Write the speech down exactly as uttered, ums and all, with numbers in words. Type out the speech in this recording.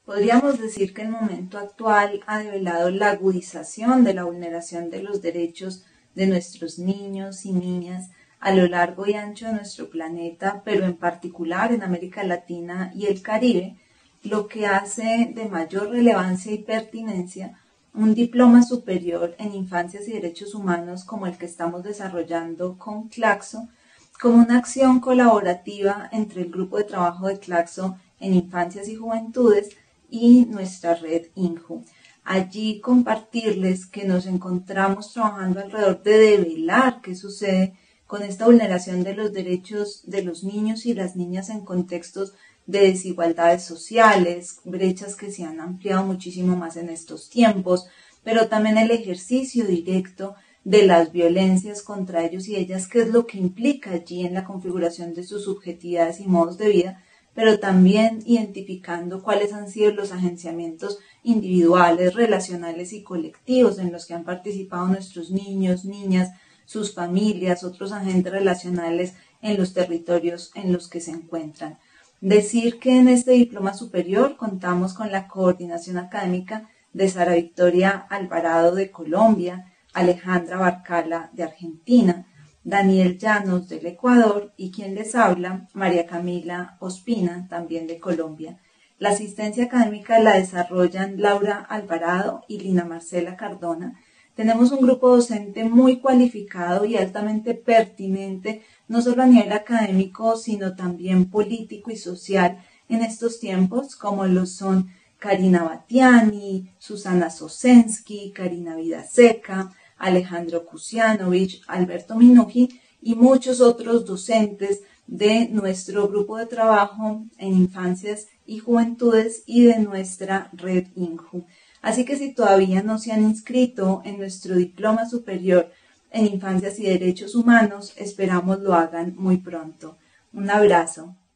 Podríamos decir que el momento actual ha develado la agudización de la vulneración de los derechos de nuestros niños y niñas a lo largo y ancho de nuestro planeta, pero en particular en América Latina y el Caribe, lo que hace de mayor relevancia y pertinencia un diploma superior en infancias y derechos humanos como el que estamos desarrollando con Claxo, como una acción colaborativa entre el grupo de trabajo de Claxo en infancias y juventudes y nuestra red INJU. Allí compartirles que nos encontramos trabajando alrededor de develar qué sucede con esta vulneración de los derechos de los niños y las niñas en contextos de desigualdades sociales, brechas que se han ampliado muchísimo más en estos tiempos, pero también el ejercicio directo de las violencias contra ellos y ellas, qué es lo que implica allí en la configuración de sus subjetividades y modos de vida, pero también identificando cuáles han sido los agenciamientos individuales, relacionales y colectivos en los que han participado nuestros niños, niñas, sus familias, otros agentes relacionales en los territorios en los que se encuentran. Decir que en este diploma superior contamos con la coordinación académica de Sara Victoria Alvarado de Colombia, Alejandra Barcala de Argentina, Daniel Llanos del Ecuador y quien les habla, María Camila Ospina, también de Colombia. La asistencia académica la desarrollan Laura Alvarado y Lina Marcela Cardona. Tenemos un grupo docente muy cualificado y altamente pertinente, no solo a nivel académico, sino también político y social en estos tiempos, como lo son Karina Batiani, Susana Sosensky, Karina Vidaseca, Alejandro Kusianovich, Alberto Minuji y muchos otros docentes de nuestro grupo de trabajo en infancias y juventudes y de nuestra red INJU. Así que si todavía no se han inscrito en nuestro diploma superior en infancias y derechos humanos, esperamos lo hagan muy pronto. Un abrazo.